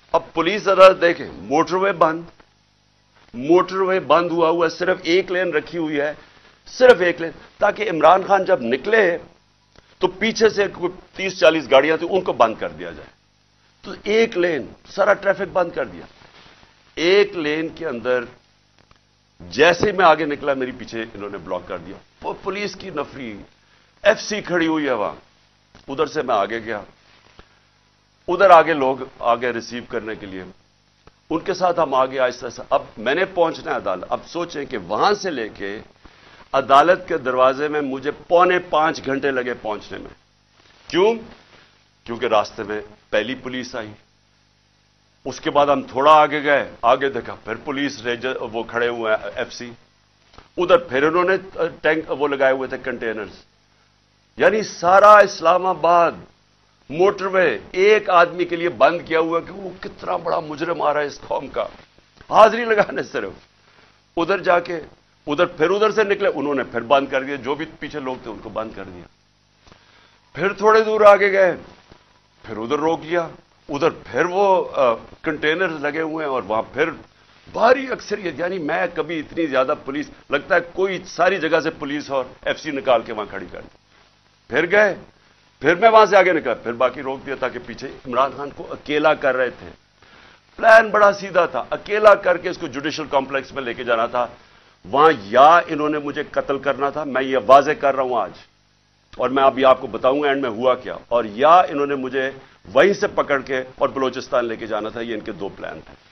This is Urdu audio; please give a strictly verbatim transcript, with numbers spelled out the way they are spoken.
اب پولیس عدالت دیکھیں، موٹر وے بند، موٹر وے بند ہوا ہوا، صرف ایک لین رکھی ہوئی ہے، صرف ایک لین، تاکہ عمران خان جب نکلے تو پیچھے سے کوئی تیس چالیس گاڑیاں تھیں ان کو بند کر دیا جائے. تو ایک لین سارا ٹریفک بند کر دیا. ایک لین کے اندر جیسے میں آگے نکلا میری پیچھے انہوں نے بلاک کر دیا. پولیس کی نفری، ایف سی کھڑی ہوئی ہے وہاں. ادھر سے میں آگے گیا، ادھر آگے لوگ آگے ریسیو کرنے کے لیے، ان کے ساتھ ہم آگے آہستہ آہستہ. اب میں نے پہنچنا ہے عدالت. اب سوچیں کہ وہاں سے لے کے عدالت کے دروازے میں مجھے پونے پانچ گھنٹے لگے پہنچنے میں. کیوں؟ کیونکہ راستے میں پہلی پولیس آئی، اس کے بعد ہم تھوڑا آگے گئے، آگے دیکھا پھر پولیس ریجر وہ کھڑے ہوئے ہیں ایف سی، ادھر پھر انہوں نے ٹینک وہ لگائے ہوئے تھے کنٹینرز. یعنی سارا اسلام آباد موٹر وے ایک آدمی کے لیے بند کیا ہوا کہ وہ کتنا بڑا مجرم آ رہا ہے اس قوم کا، حاضری لگانے صرف. ادھر جا کے ادھر پھر ادھر سے نکلے، انہوں نے پھر بند کر دیا، جو بھی پیچھے لوگ تھے ان کو بند کر دیا. پھر تھوڑے دور آگے گئے، پھر ادھر روک لیا، ادھر پھر وہ کنٹینر لگے ہوئے ہیں اور وہاں پھر بھاری اکثریت. یعنی میں کبھی اتنی زیادہ پولیس لگتا ہے کوئی ساری جگہ سے پولیس اور ایف سی نکال کے وہاں کھڑی کر دی. پھر گئے، پھر میں وہاں سے آگے نکلا، پھر باقی روک دیا تاکہ پیچھے عمران خان کو اکیلا کر رہے تھے. پلان بڑا سیدھا تھا، اکیلا کر کے اس کو جوڈیشل کمپلیکس میں لے کے جانا تھا. وہاں یا انہوں نے مجھے قتل کرنا تھا، میں یہ واضح کر رہا ہوں آج، اور میں ابھی آپ کو بتاؤں گا اینڈ میں ہوا کیا، اور یا انہوں نے مجھے وہیں سے پکڑ کے اور بلوچستان لے کے جانا تھا. یہ ان کے دو پلان تھے.